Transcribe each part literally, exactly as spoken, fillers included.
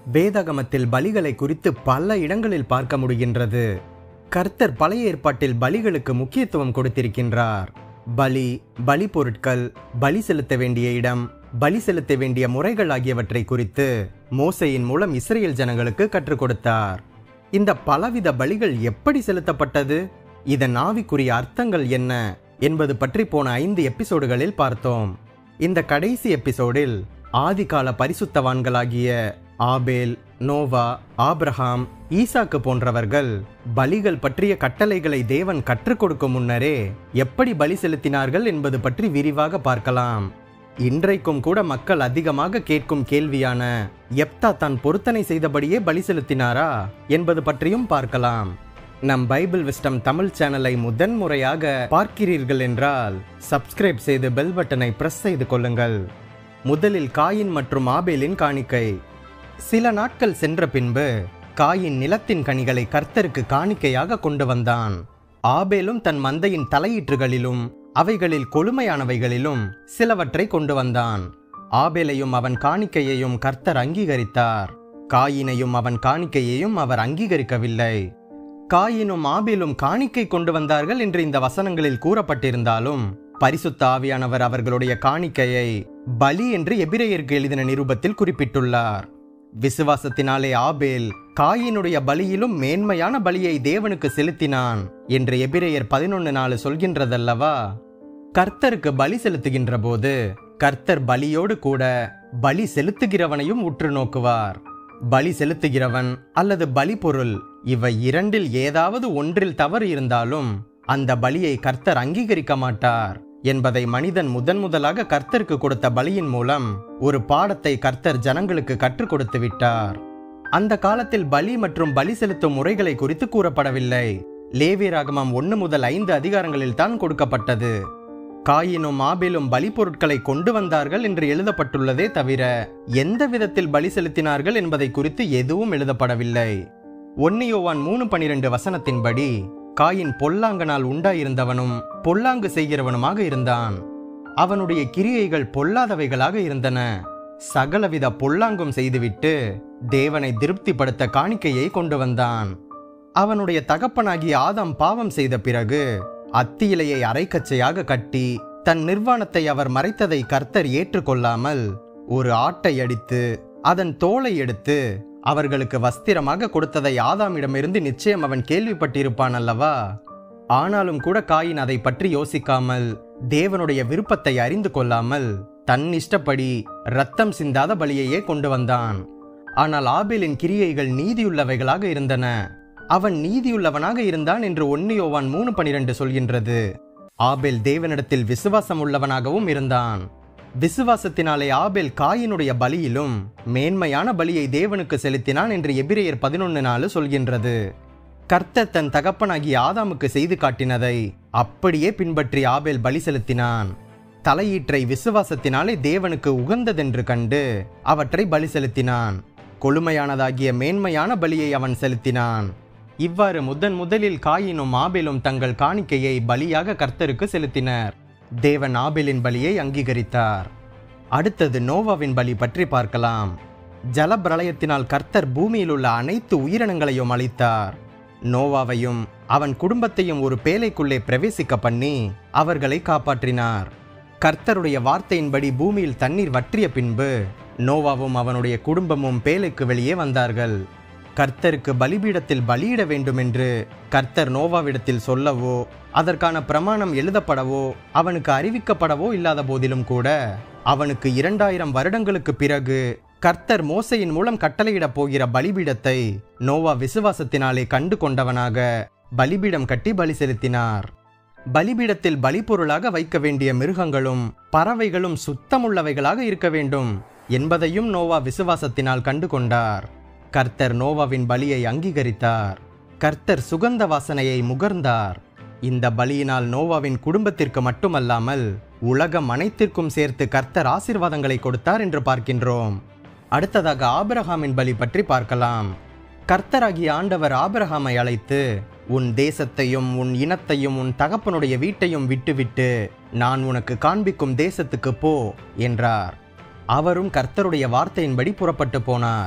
வேதாகமத்தில் பலிகளை குறித்து பல இடங்களில் பார்க்க முடிகின்றது. கர்த்தர் பழைய ஏற்பாட்டில் பலிகளுக்கு முக்கியத்துவம் கொடுத்திருக்கின்றார். பலி, பலி பொருட்கள், பலி செலுத்த வேண்டிய இடம், பலி செலுத்த வேண்டிய முறைகள் ஆகியவற்றை குறித்து மோசேயின் மூலம் இஸ்ரேல் ஜனங்களுக்கு கற்றுக் கொடுத்தார். இந்த பலவித பலிகள் எப்படி செலுத்தப்பட்டது, இதன் ஆவிக்குரிய அர்த்தங்கள் என்ன என்பது பற்றி போன ஐந்து எபிசோடுகளில் பார்த்தோம். இந்த கடைசி எபிசோடில் ஆதிகால பரிசுத்தவான்களாகிய ஆபேல், நோவா, ஆபிரகாம், ஈசாக்கு போன்றவர்கள் பலிகள் பற்றிய கட்டளைகளை தேவன் கற்றுக் கொடுக்கும் முன்னரே எப்படி பலி செலுத்தினார்கள் என்பது பற்றி விரிவாக பார்க்கலாம். இன்றைக்கும் கூட மக்கள் அதிகமாக கேட்கும் கேள்வியான யெப்தா தான் பொருத்தனை செய்தபடியே பலி செலுத்தினாரா என்பது பற்றியும் பார்க்கலாம். நம் பைபிள் விஸ்டம் தமிழ் சேனலை முதன் முறையாக பார்க்கிறீர்கள் என்றால் சப்ஸ்கிரைப் செய்து பெல் பட்டனை பிரஸ் செய்து கொள்ளுங்கள். முதலில் காயின் மற்றும் ஆபேலின் காணிக்கை. சில நாட்கள் சென்ற பின்பு காயின் நிலத்தின் கனிகளை கர்த்தருக்கு காணிக்கையாக கொண்டு வந்தான். ஆபேலும் தன் மந்தையின் தலையீற்றுகளிலும் அவைகளில் கொழுமையானவைகளிலும் சிலவற்றை கொண்டு வந்தான். ஆபேலையும் அவன் காணிக்கையையும் கர்த்தர் அங்கீகரித்தார். காயினையும் அவன் காணிக்கையையும் அவர் அங்கீகரிக்கவில்லை. காயினும் ஆபேலும் காணிக்கை கொண்டு வந்தார்கள் என்று இந்த வசனங்களில் கூறப்பட்டிருந்தாலும் பரிசுத்த ஆவியானவர் அவர்களுடைய காணிக்கையை பலி என்று எபிரேயருக்கு எழுதின நிருபத்தில் குறிப்பிட்டுள்ளார். விசுவாசத்தினாலே ஆபேல் காயினுடைய பலியிலும் மேன்மையான பலியை தேவனுக்கு செலுத்தினான் என்று எபிரேயர் பதினொன்று நாலு சொல்கின்றதல்லவா. கர்த்தருக்கு பலி செலுத்துகின்ற போது கர்த்தர் பலியோடு கூட பலி செலுத்துகிறவனையும் உற்று நோக்குவார். பலி செலுத்துகிறவன் அல்லது பலி பொருள் இவை இரண்டில் ஏதாவது ஒன்றில் தவறு இருந்தாலும் அந்த பலியை கர்த்தர் அங்கீகரிக்க மாட்டார் என்பதை மனிதன் முதன் முதலாக கர்த்தருக்கு கொடுத்த பலியின் மூலம் ஒரு பாடத்தை கர்த்தர் ஜனங்களுக்கு கற்றுக் கொடுத்து விட்டார். அந்த காலத்தில் பலி மற்றும் பலி செலுத்தும் முறைகளை குறித்து கூறப்படவில்லை. லேவியராகமம் ஒன்று முதல் ஐந்து அதிகாரங்களில் தான் கொடுக்கப்பட்டது. காயினும் ஆபேலும் பலி பொருட்களை கொண்டு வந்தார்கள் என்று எழுதப்பட்டுள்ளதே தவிர எந்த விதத்தில் பலி செலுத்தினார்கள் என்பதை குறித்து எதுவும் எழுதப்படவில்லை. ஒன்று யோவான் மூணு பனிரெண்டு வசனத்தின்படி காயின் பொல்லாங்கனால் உண்டாயிருந்தவனும் பொல்லாங்கு செய்கிறவனுமாக இருந்தான். அவனுடைய கிரியைகள் பொல்லாதவைகளாக இருந்தன. சகலவித பொல்லாங்கும் செய்துவிட்டு தேவனை திருப்திப்படுத்த காணிக்கையை கொண்டு வந்தான். அவனுடைய தகப்பனாகிய ஆதாம் பாவம் செய்த பிறகு அத்தியிலையை அரைக்கச்சையாக கட்டி தன் நிர்வாணத்தை அவர் மறைத்ததை கர்த்தர் ஏற்றுக்கொள்ளாமல் ஒரு ஆட்டை அடித்து அதன் தோலை எடுத்து அவர்களுக்கு வஸ்திரமாக கொடுத்ததை ஆதாமிடமிருந்து நிச்சயம் அவன் கேள்விப்பட்டிருப்பான் அல்லவா. ஆனாலும் கூட காயின் அதை பற்றி யோசிக்காமல் தேவனுடைய விருப்பத்தை அறிந்து கொள்ளாமல் தன் இஷ்டப்படி இரத்தம் சிந்தாத பலியையே கொண்டு வந்தான். ஆனால் ஆபேலின் கிரியைகள் நீதியுள்ளவைகளாக இருந்தன. அவன் நீதியுள்ளவனாக இருந்தான் என்று ஒன்று யோவான் மூணு பனிரெண்டு சொல்கின்றது. ஆபேல் தேவனிடத்தில் விசுவாசம் உள்ளவனாகவும் இருந்தான். விசுவாசத்தினாலே ஆபேல் காயினுடைய பலியிலும் மேன்மையான பலியை தேவனுக்கு செலுத்தினான் என்று எபிரேயர் பதினொன்று நாலு சொல்கின்றது. கர்த்தர் தன் தகப்பனாகிய ஆதாமுக்கு செய்து காட்டினதை அப்படியே பின்பற்றி ஆபேல் பலி செலுத்தினான். தலையீற்றை விசுவாசத்தினாலே தேவனுக்கு உகந்ததென்று கண்டு அவற்றை பலி செலுத்தினான். கொழுமையானதாகிய மேன்மையான பலியை அவன் செலுத்தினான். இவ்வாறு முதன் முதலில் காயினும் ஆபேலும் தங்கள் காணிக்கையை பலியாக கர்த்தருக்கு செலுத்தினர். தேவன் ஆபேலின் பலியை அங்கீகரித்தார். அடுத்தது நோவாவின் பலி பற்றி பார்க்கலாம். ஜலப்பிரளயத்தினால் கர்த்தர் பூமியில் உள்ள அனைத்து உயிரினங்களையும் அழித்தார். நோவாவையும் அவன் குடும்பத்தையும் ஒரு பேழைக்குள்ளே பிரவேசிக்க பண்ணி அவர்களை காப்பாற்றினார். கர்த்தருடைய வார்த்தையின்படி பூமியில் தண்ணீர் வற்றிய பின்பு நோவாவும் அவனுடைய குடும்பமும் பேழைக்கு வெளியே வந்தார்கள். கர்த்தருக்கு பலிபீடத்தில் பலியிட வேண்டும் என்று கர்த்தர் நோவாவிடத்தில் சொல்லவோ அதற்கான பிரமாணம் எழுதப்படவோ அவனுக்கு அறிவிக்கப்படவோ இல்லாத போதிலும் கூட அவனுக்கு இரண்டாயிரம் வருடங்களுக்கு பிறகு கர்த்தர் மோசையின் மூலம் கட்டளையிடப் போகிற பலிபீடத்தை நோவா விசுவாசத்தினாலே கண்டு கொண்டவனாக பலிபீடம் கட்டி பலி செலுத்தினார். பலிபீடத்தில் பலிப்பொருளாக வைக்க வேண்டிய மிருகங்களும் பறவைகளும் சுத்தமுள்ளவைகளாக இருக்க வேண்டும் என்பதையும் நோவா விசுவாசத்தினால் கண்டு கொண்டார். கர்த்தர் நோவாவின் பலியை அங்கீகரித்தார். கர்த்தர் சுகந்த வாசனையை முகர்ந்தார். இந்த பலியினால் நோவாவின் குடும்பத்திற்கு மட்டுமல்லாமல் உலகம் அனைத்திற்கும் சேர்த்து கர்த்தர் ஆசீர்வாதங்களை கொடுத்தார் என்று பார்க்கின்றோம். அடுத்ததாக ஆபிரகாமின் பலி பற்றி பார்க்கலாம். கர்த்தராகிய ஆண்டவர் ஆபிரகாமை அழைத்து, உன் தேசத்தையும் உன் இனத்தையும் உன் தகப்பனுடைய வீட்டையும் விட்டுவிட்டு நான் உனக்கு காண்பிக்கும் தேசத்துக்கு போ என்றார். அவரும் கர்த்தருடைய வார்த்தையின்படி புறப்பட்டு போனார்.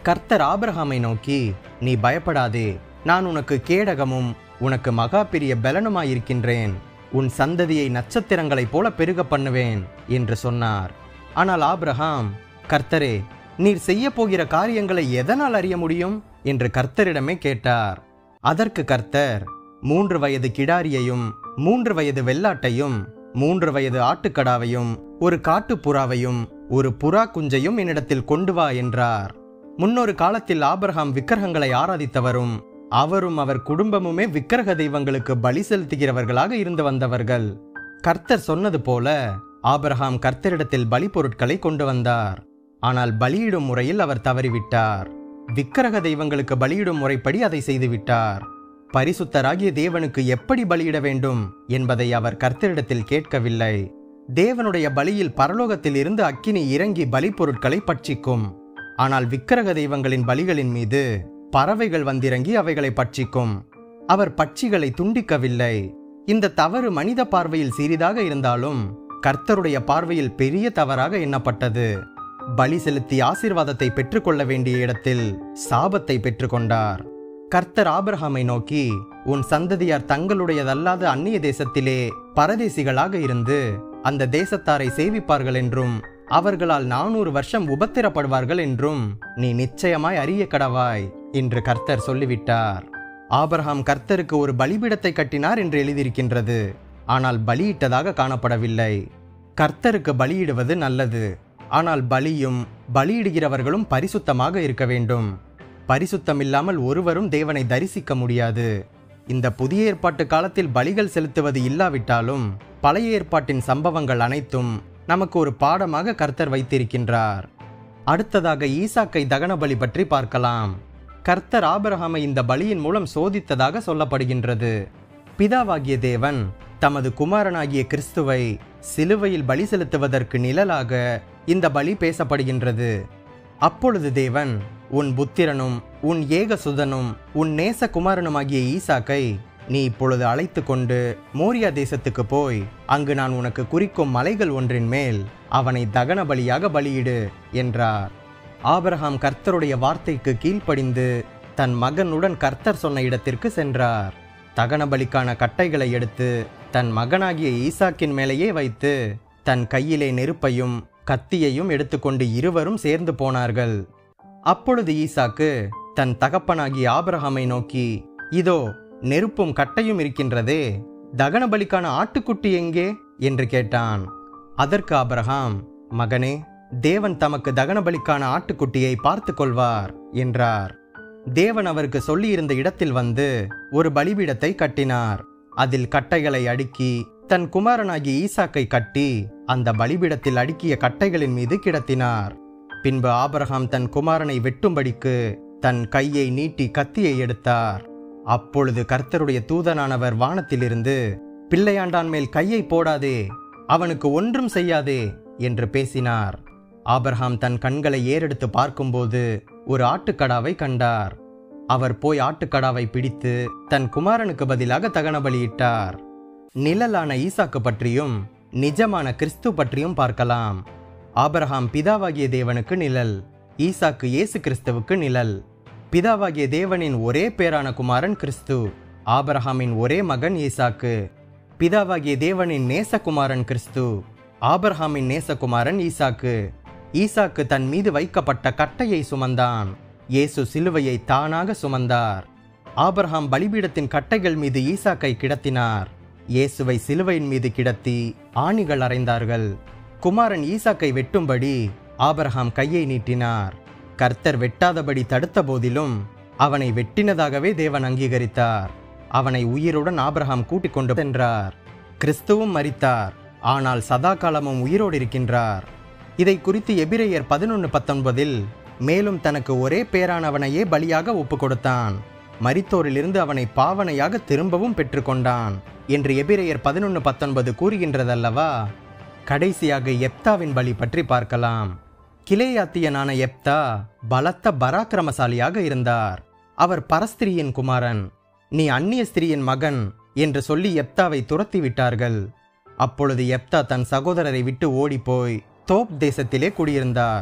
கர்த்தர் ஆபிரகாமை நோக்கி, நீ பயப்படாதே, நான் உனக்கு கேடகமும் உனக்கு மகா பெரிய பலனுமாயிருக்கின்றேன், உன் சந்ததியை நட்சத்திரங்களைப் போல பெருக பண்ணுவேன் என்று சொன்னார். ஆனால் ஆபிரகாம், கர்த்தரே, நீர் செய்ய போகிற காரியங்களை எதனால் அறிய முடியும் என்று கர்த்தரிடமே கேட்டார். அதற்கு கர்த்தர், மூன்று வயது கிடாரியையும் மூன்று வயது வெள்ளாட்டையும் மூன்று வயது ஆட்டுக்கடாவையும் ஒரு காட்டுப்புறாவையும் ஒரு புறா குஞ்சையும் என்னிடத்தில் கொண்டு வா என்றார். முன்னொரு காலத்தில் ஆபிரகாம் விக்கிரகங்களை ஆராதித்தவரும் அவரும் அவர் குடும்பமுமே விக்கிரக தெய்வங்களுக்கு பலி செலுத்துகிறவர்களாக இருந்து வந்தவர்கள். கர்த்தர் சொன்னது போல ஆபிரகாம் கர்த்தரிடத்தில் பலி பொருட்களை கொண்டு வந்தார். ஆனால் பலியிடும் முறையில் அவர் தவறிவிட்டார். விக்கிரக தெய்வங்களுக்கு பலியிடும் முறைப்படி அதை செய்துவிட்டார். பரிசுத்தராகிய தேவனுக்கு எப்படி பலியிட வேண்டும் என்பதை அவர் கர்த்தரிடத்தில் கேட்கவில்லை. தேவனுடைய பலியில் பரலோகத்தில் இருந்து அக்கினி இறங்கி பலி பொருட்களை பட்சிக்கும். ஆனால் விக்கிரக தெய்வங்களின் பலிகளின் மீது பறவைகள் வந்திறங்கி அவைகளை பட்சிக்கும். அவர் பட்சிகளை துண்டிக்கவில்லை. இந்த தவறு மனித பார்வையில் சிறிதாக இருந்தாலும் கர்த்தருடைய பார்வையில் பெரிய தவறாக எண்ணப்பட்டது. பலி செலுத்தி ஆசீர்வாதத்தை பெற்றுக்கொள்ள வேண்டிய இடத்தில் சாபத்தை பெற்றுக்கொண்டார். கர்த்தர் ஆபிரகாமை நோக்கி, உன் சந்ததியார் தங்களுடையதல்லாத அந்நிய தேசத்திலே பரதேசிகளாக இருந்து அந்த தேசத்தாரை சேவிப்பார்கள் என்றும் அவர்களால் நானூறு வருஷம் உபத்திரப்படுவார்கள் என்றும் நீ நிச்சயமாய் அறிய கடவாய் என்று கர்த்தர் சொல்லிவிட்டார். ஆபிரகாம் கர்த்தருக்கு ஒரு பலிபீடத்தை கட்டினார் என்று எழுதியிருக்கின்றது. ஆனால் பலியிட்டதாக காணப்படவில்லை. கர்த்தருக்கு பலியிடுவது நல்லது. ஆனால் பலியும் பலியிடுகிறவர்களும் பரிசுத்தமாக இருக்க வேண்டும். பரிசுத்தமில்லாமல் ஒருவரும் தேவனை தரிசிக்க முடியாது. இந்த புதிய ஏற்பாட்டு காலத்தில் பலிகள் செலுத்துவது இல்லாவிட்டாலும் பழைய ஏற்பாட்டின் சம்பவங்கள் அனைத்தும் நமக்கு ஒரு பாடமாக கர்த்தர் வைத்திருக்கின்றார். அடுத்ததாக ஈசாக்கை தகன பலி பற்றி பார்க்கலாம். கர்த்தர் ஆபிரகாமை இந்த பலியின் மூலம் சோதித்ததாக சொல்லப்படுகின்றது. பிதாவாகிய தேவன் தமது குமாரனாகிய கிறிஸ்துவை சிலுவையில் பலி செலுத்துவதற்கு நிழலாக இந்த பலி பேசப்படுகின்றது. அப்பொழுது தேவன், உன் புத்திரனும் உன் ஏக சுதனும் உன் நேச குமாரனுமாகிய ஈசாக்கை நீ இப்பொழுது அழைத்து கொண்டு மோரியா தேசத்துக்கு போய் அங்கு நான் உனக்கு குறிக்கும் மலைகள் ஒன்றின் மேல் அவனை தகன பலியாக பலியிடு என்றார். ஆபிரகாம் கர்த்தருடைய வார்த்தைக்கு கீழ்ப்படிந்து தன் மகனுடன் கர்த்தர் சொன்ன இடத்திற்கு சென்றார். தகன பலிக்கான கட்டைகளை எடுத்து தன் மகனாகிய ஈசாக்கின் மேலேயே வைத்து தன் கையிலே நெருப்பையும் கத்தியையும் எடுத்துக்கொண்டு இருவரும் சேர்ந்து போனார்கள். அப்பொழுது ஈசாக்கு தன் தகப்பனாகிய ஆபிரகாமை நோக்கி, இதோ நெருப்பும் கட்டையும் இருக்கின்றதே, தகன பலிக்கான ஆட்டுக்குட்டி எங்கே என்று கேட்டான். அதற்கு ஆபிரகாம், மகனே, தேவன் தமக்கு தகன பலிக்கான ஆட்டுக்குட்டியை பார்த்து கொள்வார் என்றார். தேவன் அவருக்கு சொல்லியிருந்த இடத்தில் வந்து ஒரு பலிபீடத்தை கட்டினார். அதில் கட்டைகளை அடுக்கி தன் குமாரனாகிய ஈசாக்கை கட்டி அந்த பலிபீடத்தில் அடுக்கிய கட்டைகளின் மீது கிடத்தினார். பின்பு ஆபிரகாம் தன் குமாரனை வெட்டும்படிக்கு தன் கையை நீட்டி கத்தியை எடுத்தார். அப்பொழுது கர்த்தருடைய தூதனானவர் வானத்திலிருந்து, பிள்ளையாண்டான் மேல் கையை போடாதே, அவனுக்கு ஒன்றும் செய்யாதே என்று பேசினார். ஆபிரகாம் தன் கண்களை ஏறெடுத்து பார்க்கும்போது ஒரு ஆட்டுக்கடாவை கண்டார். அவர் போய் ஆட்டுக்கடாவை பிடித்து தன் குமாரனுக்கு பதிலாக தகன பலியிட்டார். நிழலான ஈசாக்கு பற்றியும் நிஜமான கிறிஸ்து பற்றியும் பார்க்கலாம். ஆபிரகாம் பிதாவாகிய தேவனுக்கு நிழல், ஈசாக்கு இயேசு கிறிஸ்துவுக்கு நிழல். பிதாவாகிய தேவனின் ஒரே பேரான குமாரன் கிறிஸ்து, ஆபிரகாமின் ஒரே மகன் ஈசாக்கு. பிதாவாகிய தேவனின் நேசகுமாரன் கிறிஸ்து, ஆபிரகாமின் நேசகுமாரன் ஈசாக்கு. ஈசாக்கு தன் மீது வைக்கப்பட்ட கட்டையை சுமந்தான். இயேசு சிலுவையை தானாக சுமந்தார். ஆபிரகாம் பலிபீடத்தின் கட்டைகள் மீது ஈசாக்கை கிடத்தினார். இயேசுவை சிலுவையின் மீது கிடத்தி ஆணிகள் அறைந்தார்கள். குமாரன் ஈசாக்கை வெட்டும்படி ஆபிரகாம் கையை நீட்டினார். கர்த்தர் வெட்டாதபடி தடுத்த போதிலும் அவனை வெட்டினதாகவே தேவன் அங்கீகரித்தார். அவனை உயிருடன் ஆபிரகாம் கூட்டிக் கொண்டு சென்றார். கிறிஸ்துவும் மரித்தார், ஆனால் சதா காலமும் உயிரோடு இருக்கின்றார். இதை குறித்து எபிரேயர் பதினொன்று பத்தொன்பதில், மேலும் தனக்கு ஒரே பேரானவனையே பலியாக ஒப்பு கொடுத்தான், மரித்தோரிலிருந்து அவனை பாவனையாக திரும்பவும் பெற்றுக்கொண்டான் என்று எபிரேயர் பதினொன்று பத்தொன்பது கூறுகின்றதல்லவா. கடைசியாக எப்தாவின் பலி பற்றி பார்க்கலாம். கிலேயாத்தியனான எப்தா பலத்த பராக்கிரமசாலியாக இருந்தார். அவர் பரஸ்திரியின் குமாரன். நீ அந்நிய ஸ்திரியின் மகன் என்று சொல்லி எப்தாவை துரத்தி விட்டார்கள். அப்பொழுது எப்தா தன் சகோதரரை விட்டு ஓடிப்போய் தோப் தேசத்திலே குடியிருந்தார்.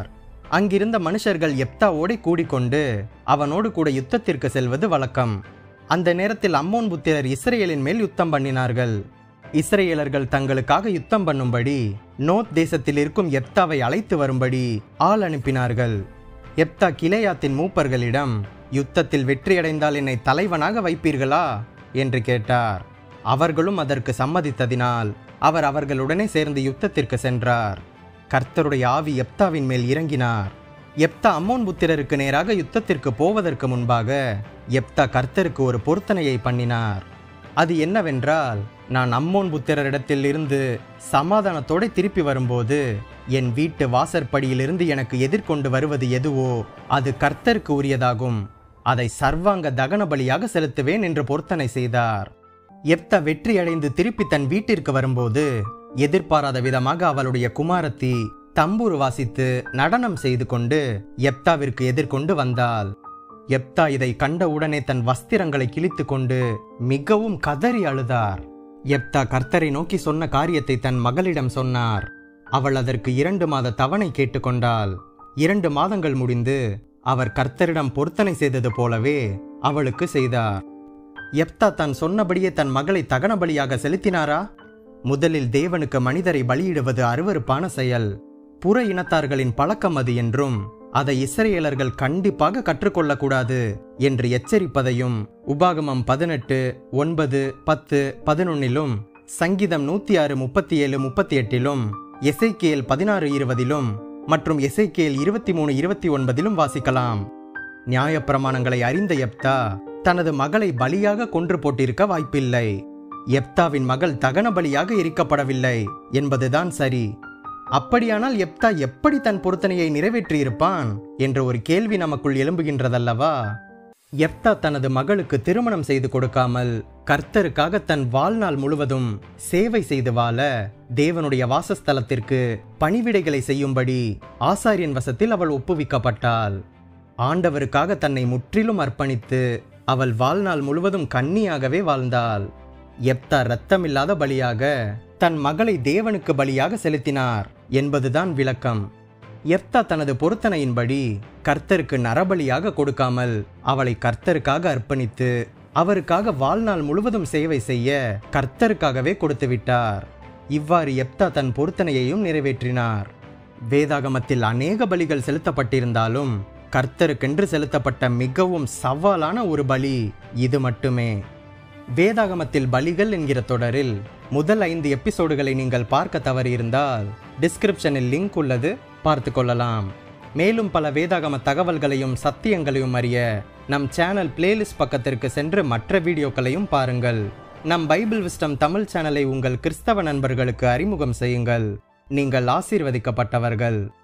அங்கிருந்த மனுஷர்கள் எப்தாவோடு கூடிக்கொண்டு அவனோடு கூட யுத்தத்திற்கு செல்வது வழக்கம். அந்த நேரத்தில் அம்மோன் புத்திரர் இஸ்ரேலின் மேல் யுத்தம் பண்ணினார்கள். இஸ்ரேலர்கள் தங்களுக்காக யுத்தம் பண்ணும்படி நோத் தேசத்தில் இருக்கும் எப்தாவை அழைத்து வரும்படி ஆள் அனுப்பினார்கள். எப்தா கிலேயாத்தின் மூப்பர்களிடம், யுத்தத்தில் வெற்றியடைந்தால் என்னை தலைவனாக வைப்பீர்களா என்று கேட்டார். அவர்களும் அதற்கு சம்மதித்ததினால் அவர் அவர்களுடனே சேர்ந்து யுத்தத்திற்கு சென்றார். கர்த்தருடைய ஆவி எப்தாவின் மேல் இறங்கினார். எப்தா அம்மோன் புத்திரருக்கு நேராக யுத்தத்திற்கு போவதற்கு முன்பாக எப்தா கர்த்தருக்கு ஒரு பொருத்தனையை பண்ணினார். அது என்னவென்றால், நான் அம்மோன் புத்திரரிடத்தில் இருந்து சமாதானத்தோடு திருப்பி வரும்போது என் வீட்டு வாசற்படியிலிருந்து எனக்கு எதிர்கொண்டு வருவது எதுவோ அது கர்த்தருக்கு உரியதாகும். அதை சர்வாங்க தகன பலியாக செலுத்துவேன் என்று பொருத்தனை செய்தார். எப்தா வெற்றியடைந்து திருப்பி தன் வீட்டிற்கு வரும்போது எதிர்பாராத விதமாக அவளுடைய குமாரத்தி தம்பூரு வாசித்து நடனம் செய்து கொண்டு எப்தாவிற்கு எதிர்கொண்டு வந்தாள். எப்தா இதை கண்டவுடனே தன் வஸ்திரங்களை கிழித்து கொண்டு மிகவும் கதறி அழுதார். எப்தா கர்த்தரை நோக்கி சொன்ன காரியத்தை தன் மகளிடம் சொன்னார். அவள் அதற்கு இரண்டு மாத தவணை கேட்டுக்கொண்டாள். இரண்டு மாதங்கள் முடிந்து அவர் கர்த்தரிடம் பொருத்தனை செய்தது போலவே அவளுக்கு செய்தார். எப்தா தான் சொன்னபடியே தன் மகளை தகன பலியாக செலுத்தினாரா? முதலில் தேவனுக்கு மனிதரை பலியிடுவது அருவருப்பான செயல், புற இனத்தார்களின் பழக்கம் அது என்றும் அதை இஸ்ரேலர்கள் கண்டிப்பாக கற்றுக்கொள்ளக்கூடாது என்று எச்சரிப்பதையும் உபாகமம் பதினெட்டு ஒன்பது பத்து பதினொன்னிலும், சங்கீதம் நூத்தி ஆறு முப்பத்தி ஏழு முப்பத்தி எட்டிலும், எசேக்கியேல் பதினாறு இருபதிலும் மற்றும் எசேக்கியேல் இருபத்தி மூணு இருபத்தி ஒன்பதிலும் வாசிக்கலாம். நியாயப்பிரமாணங்களை அறிந்த எப்தா தனது மகளை பலியாக கொன்று போட்டிருக்க வாய்ப்பில்லை. எப்தாவின் மகள் தகன பலியாக எரிக்கப்படவில்லை என்பதுதான் சரி. அப்படியானால் எப்தா எப்படி தன் பொருத்தனையை நிறைவேற்றியிருப்பான் என்ற ஒரு கேள்வி நமக்குள் எழும்புகின்றதல்லவா? எப்தா தனது மகளுக்கு திருமணம் செய்து கொடுக்காமல் கர்த்தருக்காக தன் வாழ்நாள் முழுவதும் சேவை செய்து வாழ தேவனுடைய வாசஸ்தலத்திற்கு பணிவிடைகளை செய்யும்படி ஆசாரியன் வசத்தில் அவள் ஒப்புவிக்கப்பட்டாள். ஆண்டவருக்காக தன்னை முற்றிலும் அர்ப்பணித்து அவள் வாழ்நாள் முழுவதும் கன்னியாகவே வாழ்ந்தாள். எப்தா இரத்தமில்லாத பலியாக தன் மகளை தேவனுக்கு பலியாக செலுத்தினார் என்பதுதான் விளக்கம். எப்தா தனது பொருத்தனையின்படி கர்த்தருக்கு நரபலியாக கொடுக்காமல் அவளை கர்த்தருக்காக அர்ப்பணித்து அவருக்காக வாழ்நாள் முழுவதும் சேவை செய்ய கர்த்தருக்காகவே கொடுத்து விட்டார். இவ்வாறு எப்தா தன் பொருத்தனையையும் நிறைவேற்றினார். வேதாகமத்தில் அநேக பலிகள் செலுத்தப்பட்டிருந்தாலும் கர்த்தருக்கென்று செலுத்தப்பட்ட மிகவும் சவாலான ஒரு பலி இது மட்டுமே. வேதாகமத்தில் பலிகள் என்கிற தொடரில் முதல் ஐந்து எபிசோடுகளை நீங்கள் பார்க்க தவறியிருந்தால் டிஸ்கிரிப்ஷனில் லிங்க் உள்ளது, பார்த்து கொள்ளலாம். மேலும் பல வேதாகம தகவல்களையும் சத்தியங்களையும் அறிய நம் சேனல் பிளேலிஸ்ட் பக்கத்திற்கு சென்று மற்ற வீடியோக்களையும் பாருங்கள். நம் பைபிள் விஸ்டம் தமிழ் சேனலை உங்கள் கிறிஸ்தவ நண்பர்களுக்கு அறிமுகம் செய்யுங்கள். நீங்கள் ஆசீர்வதிக்கப்பட்டவர்கள்.